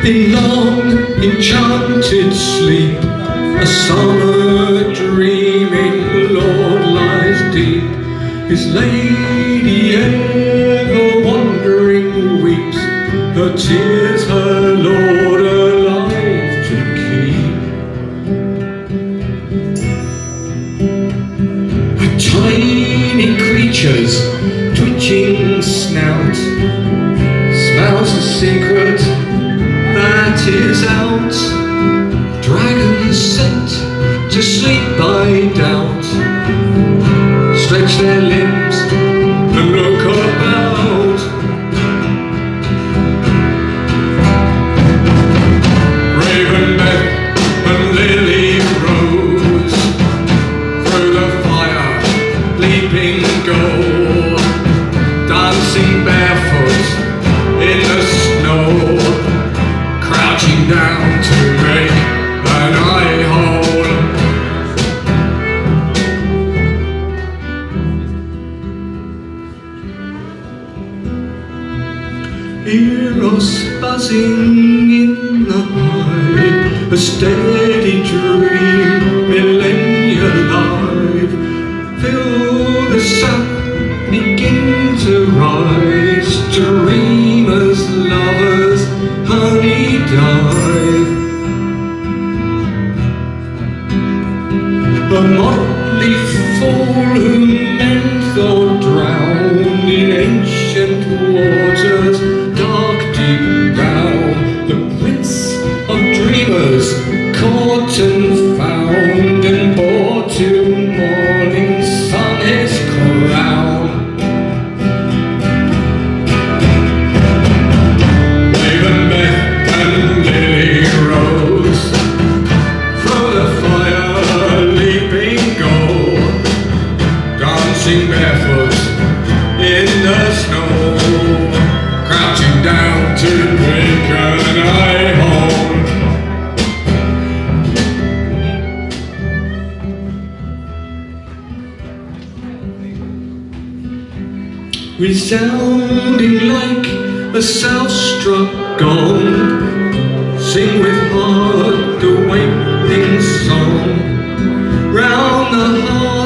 In long enchanted sleep, a summer dreaming lord lies deep. His lady ever wandering weeps, her tears her lord alive to keep. Tiny creatures, twitching snout, smells a secret that is out. Dragons sent to sleep by doubt, stretch their limbs and look about. Raven Beth and Lily Rose, through the fire leaping go, dancing barefoot in the snow, crouching down to make an eye hole. Eros buzzing in the hive, a steady dream, millennia live. Feel the sun begin to rise, dreamers, lovers, honey dive. A motley fool who men thought drowned in ancient waters, dark deep brown. The prince of dreamers, caught and found, and bore to morning sun his crown. Raven Beth and Lily Rose, through the fire leaping go, dancing barefoot in the snow, crouching down to drink an eye hole. Resounding like a self-struck gong, sing with heart the waiting song, round the heart